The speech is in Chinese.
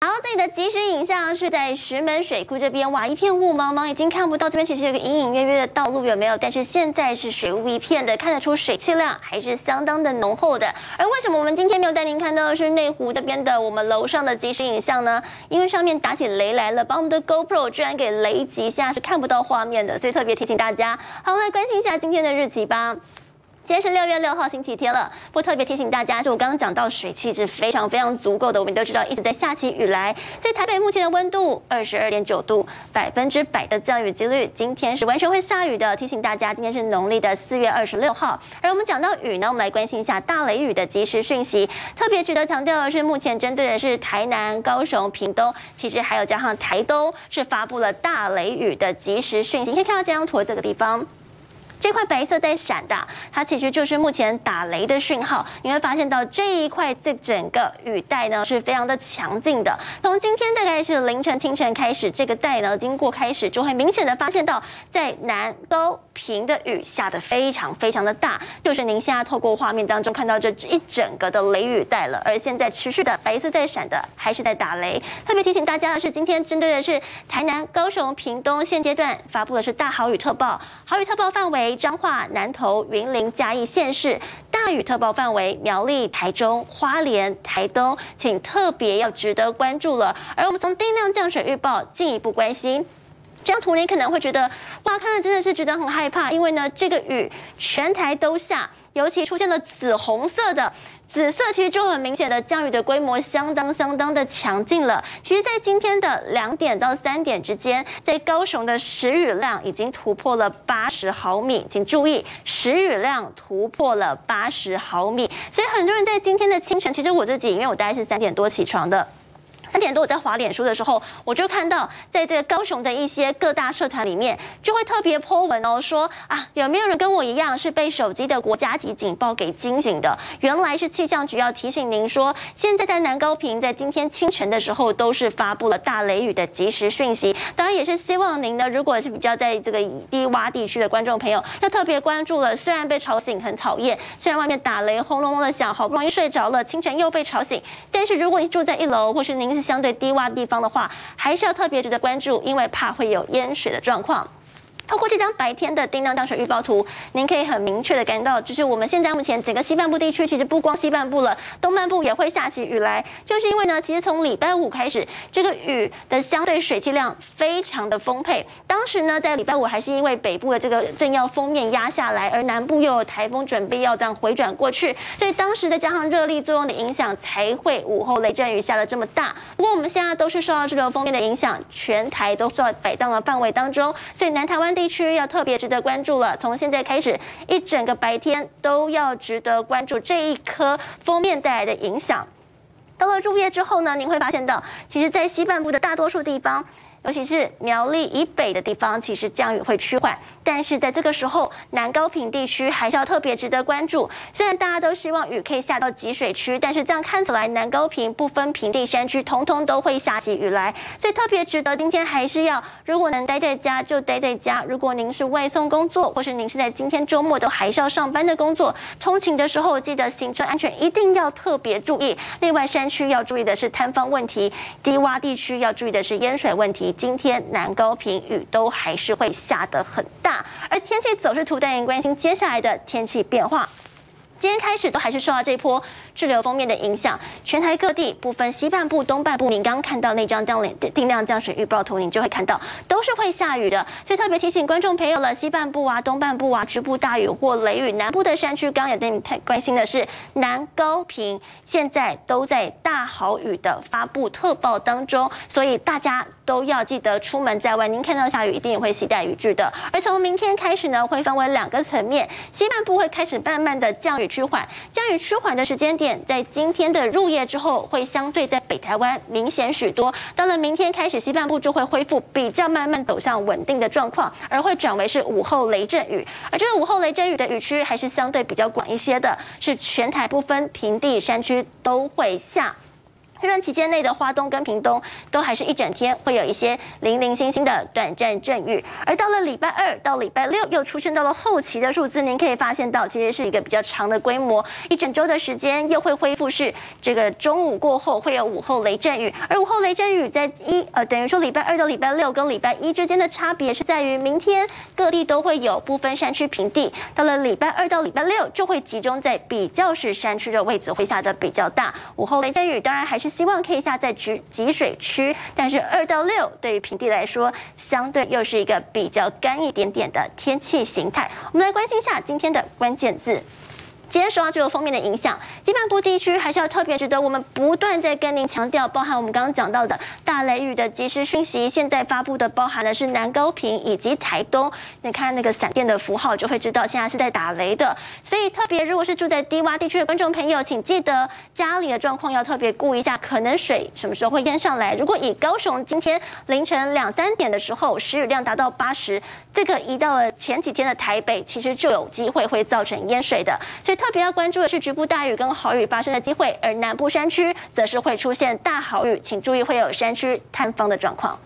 好，这里的即时影像是在石门水库这边，哇，一片雾茫茫，已经看不到这边其实有个隐隐约约的道路，有没有？但是现在是水雾一片的，看得出水汽量还是相当的浓厚的。而为什么我们今天没有带您看到的是内湖这边的我们楼上的即时影像呢？因为上面打起雷来了，把我们的 GoPro 居然给雷击下，是看不到画面的，所以特别提醒大家。好，来关心一下今天的日期吧。今天是6月6号星期天了，不过特别提醒大家，是我刚刚讲到水汽是非常足够的，我们都知道一直在下起雨来。所以台北目前的温度22.9度，100%的降雨几率，今天是完全会下雨的。提醒大家，今天是农历的4月26号。而我们讲到雨呢，我们来关心一下大雷雨的即时讯息。特别值得强调的是，目前针对的是台南、高雄、屏东，其实还有加上台东，是发布了大雷雨的即时讯息。你可以看到这张图，这个地方。这块白色在闪的，它其实就是目前打雷的讯号。你会发现到这一块这整个雨带呢是非常的强劲的。从今天大概是凌晨、清晨开始，这个带呢经过开始，就会明显的发现到，在南高屏的雨下得非常的大，就是您现在透过画面当中看到这一整个的雷雨带了。而现在持续的白色在闪的，还是在打雷。特别提醒大家的是，今天针对的是台南、高雄、屏东，现阶段发布的是大豪雨特报，豪雨特报范围。彰化、南投、云林、嘉义县市大雨特报范围，苗栗、台中、花莲、台东，请特别要值得关注了。而我们从定量降水预报进一步关心。这张图你可能会觉得，哇，看了真的是觉得很害怕，因为呢，这个雨全台都下，尤其出现了紫红色的。紫色其实就很明显的降雨的规模相当的强劲了。其实，在今天的2点到3点之间，在高雄的时雨量已经突破了80毫米，请注意，时雨量突破了80毫米。所以很多人在今天的清晨，其实我自己，因为我大概是3点多起床的。3点多我在滑脸书的时候，我就看到在这个高雄的一些各大社团里面，就会特别 po 文哦，说啊，有没有人跟我一样是被手机的国家级警报给惊醒的？原来是气象局要提醒您说，现在在南高屏在今天清晨的时候都是发布了大雷雨的即时讯息。当然也是希望您呢，如果是比较在这个低洼地区的观众朋友，要特别关注了。虽然被吵醒很讨厌，虽然外面打雷轰隆隆的响，好不容易睡着了，清晨又被吵醒，但是如果你住在1楼，或是您是相对低洼地方的话，还是要特别值得关注，因为怕会有淹水的状况。透过这张白天的定量降水预报图，您可以很明确的感到，就是我们现在目前整个西半部地区，其实不光西半部了，东半部也会下起雨来，就是因为呢，其实从礼拜5开始，这个雨的相对水汽量非常的丰沛。当时呢，在礼拜5还是因为北部的这个正要锋面压下来，而南部又有台风准备要这样回转过去，所以当时再加上热力作用的影响，才会午后雷阵雨下得这么大。不过我们现在都是受到这个锋面的影响，全台都在摆荡的范围当中，所以南台湾地区要特别值得关注了。从现在开始，一整个白天都要值得关注这一颗锋面带来的影响。到了入夜之后呢，您会发现到，其实在西半部的大多数地方，尤其是苗栗以北的地方，其实降雨会趋缓，但是在这个时候，南高屏地区还是要特别值得关注。虽然大家都希望雨可以下到集水区，但是这样看起来，南高屏不分平地山区，统统都会下起雨来，所以特别值得今天还是要，如果能待在家就待在家。如果您是外送工作，或是您是在今天周末都还是要上班的工作，通勤的时候记得行车安全一定要特别注意。另外，山区要注意的是坍方问题，低洼地区要注意的是淹水问题。今天南高屏雨都还是会下得很大，而天气走势图带您关心接下来的天气变化。今天开始都还是受到这波滞留锋面的影响，全台各地不分西半部、东半部，您刚刚看到那张定量降水预报图，您就会看到都是会下雨的，所以特别提醒观众朋友了，西半部啊、东半部啊，局部大雨或雷雨，南部的山区，刚刚也对你太关心的是南高屏，现在都在大豪雨的发布特报当中，所以大家都要记得出门在外，您看到下雨一定也会携带雨具的。而从明天开始呢，会分为2个层面，西半部会开始慢慢的降雨趋缓，降雨趋缓的时间点，在今天的入夜之后，会相对在北台湾明显许多。到了明天开始，西半部就会恢复比较慢慢走向稳定的状况，而会转为是午后雷阵雨。而这个午后雷阵雨的雨区还是相对比较广一些的，是全台不分平地山区都会下。 这段期间内的花东跟屏东都还是一整天会有一些零零星星的短暂阵雨，而到了礼拜2到礼拜6又出现到了后期的数字，您可以发现到其实是一个比较长的规模，一整周的时间又会恢复是这个中午过后会有午后雷阵雨，而午后雷阵雨在等于说礼拜2到礼拜6跟礼拜1之间的差别是在于明天各地都会有部分山区平地，到了礼拜2到礼拜6就会集中在比较是山区的位置会下的比较大，午后雷阵雨当然还是希望可以下在集水区，但是2到6对于平地来说，相对又是一个比较干一点点的天气形态。我们来关心一下今天的关键字。今天受到这个锋面的影响，基本部地区还是要特别值得我们不断在跟您强调，包含我们刚刚讲到的大雷雨的即时讯息，现在发布的包含的是南高屏以及台东。你看那个闪电的符号，就会知道现在是在打雷的。所以特别如果是住在低洼地区的观众朋友，请记得家里的状况要特别顾一下，可能水什么时候会淹上来。如果以高雄今天凌晨2、3点的时候，时雨量达到80，这个移到了前几天的台北，其实就有机会会造成淹水的。所以特别要关注的是局部大雨跟豪雨发生的机会，而南部山区则是会出现大豪雨，请注意会有山区坍方的状况。